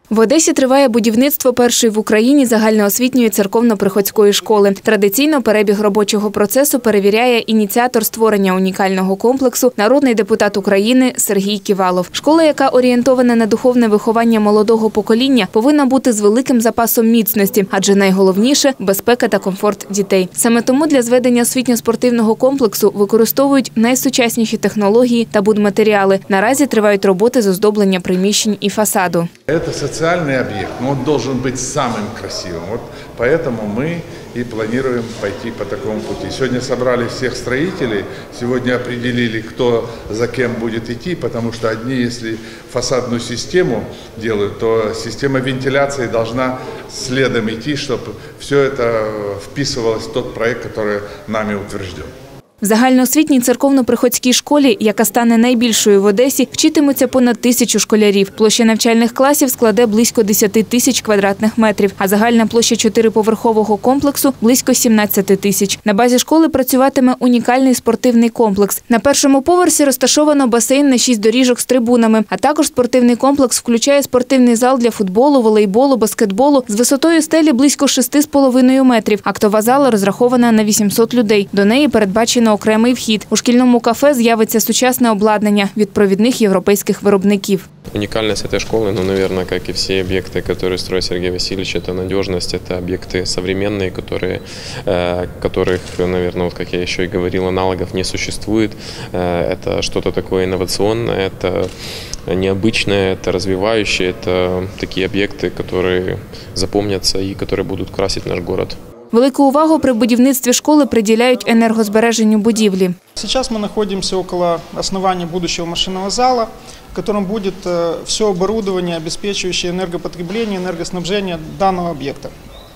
В Одесі триває будівництво першої в Україні загальноосвітньої церковно-приходської школи. Традиційно перебіг робочого процесу перевіряє ініціатор створення унікального комплексу, народний депутат України Сергій Ківалов. Школа, яка орієнтована на духовне виховання молодого покоління, повинна бути з великим запасом міцності, адже найголовніше – безпека та комфорт дітей. Саме тому для зведення освітньо-спортивного комплексу використовують найсучасніші технології та будматеріали. Наразі тривають роботи з оздоблення приміщень і фасаду. Социальный объект, но он должен быть самым красивым. Вот поэтому мы и планируем пойти по такому пути. Сегодня собрали всех строителей, сегодня определили, кто за кем будет идти, потому что одни, если фасадную систему делают, то система вентиляции должна следом идти, чтобы все это вписывалось в тот проект, который нами утвержден. В загальноосвітній церковно-приходській школі, яка стане найбільшою в Одесі, вчитимуться понад 1000 школярів. Площа навчальних класів складе близько 10 тисяч квадратних метрів, а загальна площа 4-поверхового комплексу – близько 17 тисяч. На базі школи працюватиме унікальний спортивний комплекс. На першому поверсі розташовано басейн на 6 доріжок з трибунами, а також спортивний комплекс включає спортивний зал для футболу, волейболу, баскетболу з висотою стелі близько 6,5 метрів. Актова зала розрахована на 800 людей. До неї передбачено окремий вхід. У шкільному кафе з'явиться сучасне обладнання від провідних європейських виробників. Уникальность этой школы, наверное, как и все объекты, которые строит Сергей Васильевич, это надежность, это объекты современные, которых, наверное, как я еще и говорил, аналогов не существует. Это что-то такое инновационное, это необычное, это развивающее, это такие объекты, которые запомнятся и которые будут красить наш город. Велику увагу при будівництві школи приділяють енергозбереженню будівлі. Сейчас мы находимся около основания будущего машинного зала, в котором будет все оборудование, обеспечивающее энергопотребление, энергоснабжение данного объекта.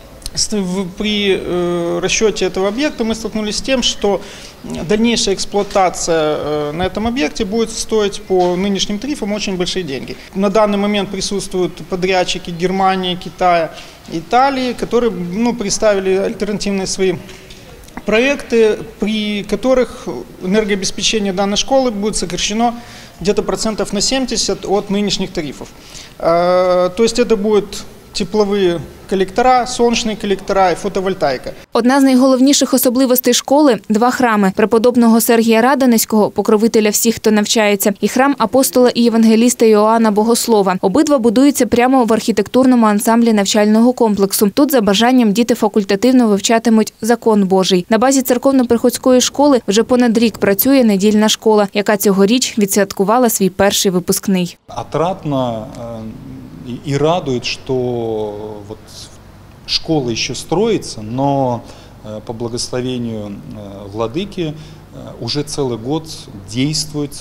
При расчете этого объекта мы столкнулись с тем, что дальнейшая эксплуатация на этом объекте будет стоить по нынешним тарифам очень большие деньги. На данный момент присутствуют подрядчики Германии, Китая, Италии, которые представили альтернативные свои проекты, при которых энергообеспечение данной школы будет сокращено где-то процентов на 70 от нынешних тарифов. То есть это будет тепловые колектора, сонячні колектора і фотовольтаїка. Одна з найголовніших особливостей школи – 2 храми – преподобного Сергія Радонезького, покровителя всіх, хто навчається, і храм апостола і євангеліста Іоанна Богослова. Обидва будуються прямо в архітектурному ансамблі навчального комплексу. Тут за бажанням діти факультативно вивчатимуть закон Божий. На базі церковно-приходської школи вже понад рік працює недільна школа, яка цьогоріч відсвяткувала свій перший випускний. Отрадно и радует, что вот школа еще строится, но по благословению владыки уже целый год действует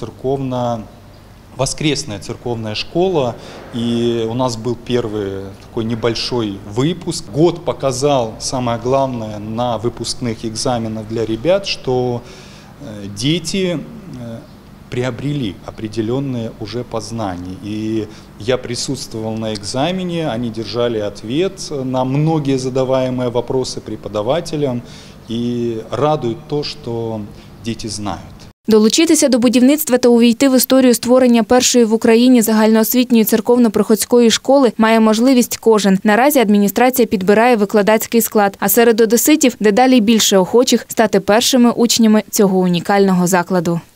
воскресная церковная школа, и у нас был первый такой небольшой выпуск. Год показал самое главное на выпускных экзаменах для ребят, что дети приобрели определенные уже познания. И я присутствовал на экзамене, они держали ответ на многие задаваемые вопросы преподавателям, и радует то, что дети знают. Долучитися до будівництва та увійти в історію створення першої в Україні загальноосвітньої церковно-приходської школи має можливість кожен. Наразі адміністрація підбирає викладацький склад, а серед одеситів дедалі більше охочих стати першими учнями цього унікального закладу.